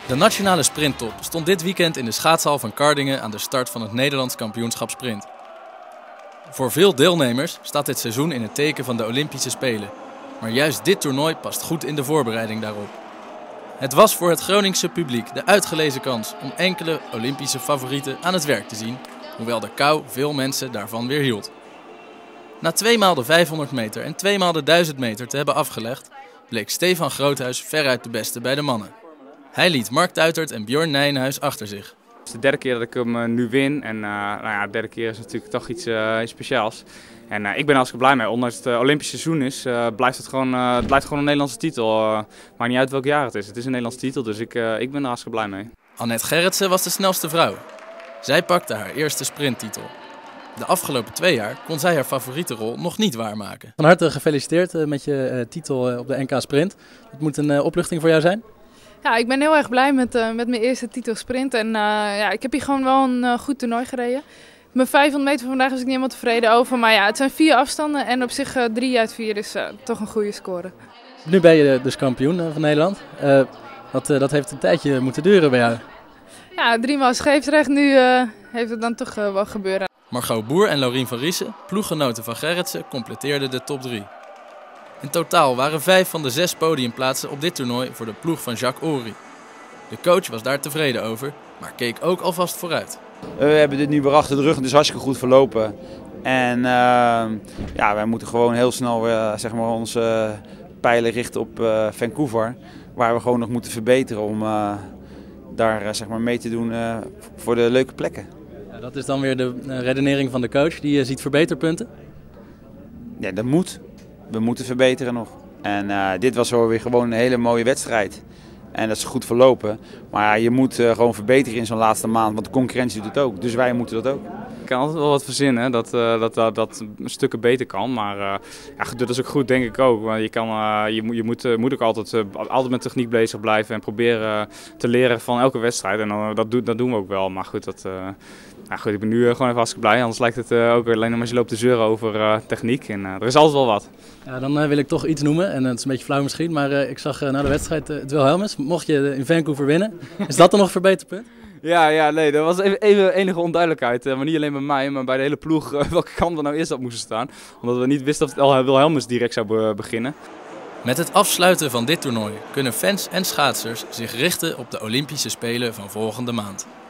De nationale sprinttop stond dit weekend in de schaatshal van Kardinge aan de start van het Nederlands kampioenschap sprint. Voor veel deelnemers staat dit seizoen in het teken van de Olympische Spelen. Maar juist dit toernooi past goed in de voorbereiding daarop. Het was voor het Groningse publiek de uitgelezen kans om enkele Olympische favorieten aan het werk te zien, hoewel de kou veel mensen daarvan weerhield. Na 2 maal de 500 meter en 2 maal de 1000 meter te hebben afgelegd, bleek Stefan Groothuis veruit de beste bij de mannen. Hij liet Mark Tuitert en Björn Nijenhuis achter zich. Het is de derde keer dat ik hem nu win en de derde keer is natuurlijk toch iets speciaals. En ik ben hartstikke blij mee. Ondanks het Olympisch seizoen is, blijft het gewoon een Nederlandse titel. Maakt niet uit welk jaar het is. Het is een Nederlandse titel, dus ik ben er hartstikke blij mee. Annette Gerritsen was de snelste vrouw. Zij pakte haar eerste sprinttitel. De afgelopen 2 jaar kon zij haar favoriete rol nog niet waarmaken. Van harte gefeliciteerd met je titel op de NK Sprint. Het moet een opluchting voor jou zijn? Ja, ik ben heel erg blij met mijn eerste titel sprint. En ik heb hier gewoon wel een goed toernooi gereden. Mijn 500 meter van vandaag was ik niet helemaal tevreden over. Maar ja, het zijn 4 afstanden en op zich 3 uit 4 is toch een goede score. Nu ben je dus kampioen van Nederland. Dat heeft een tijdje moeten duren bij jou. Ja, 3 maal scheepsrecht. Nu heeft het dan toch wel gebeuren. Margot Boer en Laurien van Riesen, ploeggenoten van Gerritsen, completeerden de top 3. In totaal waren 5 van de 6 podiumplaatsen op dit toernooi voor de ploeg van Jacques Ory. De coach was daar tevreden over, maar keek ook alvast vooruit. We hebben dit nu weer achter de rug en het is hartstikke goed verlopen. En wij moeten gewoon heel snel onze pijlen richten op Vancouver. Waar we gewoon nog moeten verbeteren om daar mee te doen voor de leuke plekken. Ja, dat is dan weer de redenering van de coach, die ziet verbeterpunten? Ja, dat moet. We moeten verbeteren nog. En dit was weer gewoon een hele mooie wedstrijd. En dat is goed verlopen. Maar je moet gewoon verbeteren in zo'n laatste maand, want de concurrentie doet het ook. Dus wij moeten dat ook. Ik kan altijd wel wat verzinnen dat stukken beter kan. Maar dat is ook goed, denk ik ook. Want je moet ook altijd met techniek bezig blijven en proberen te leren van elke wedstrijd. En dat doen we ook wel. Maar goed, ik ben nu gewoon even hartstikke blij. Anders lijkt het ook alleen maar als je loopt te zeuren over techniek. En er is altijd wel wat. Ja, dan wil ik toch iets noemen. En het is een beetje flauw misschien. Maar ik zag na de wedstrijd het Wilhelmus. Mocht je in Vancouver winnen, is dat dan nog een verbeterpunt? Ja, nee, dat was even enige onduidelijkheid. Maar niet alleen bij mij, maar bij de hele ploeg welke kant er nou eerst op moesten staan. Omdat we niet wisten of het Wilhelmus direct zou beginnen. Met het afsluiten van dit toernooi kunnen fans en schaatsers zich richten op de Olympische Spelen van volgende maand.